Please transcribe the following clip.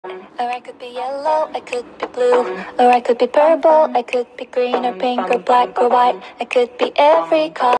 Or I could be yellow, I could be blue, or I could be purple, I could be green or pink or black or white. I could be every color.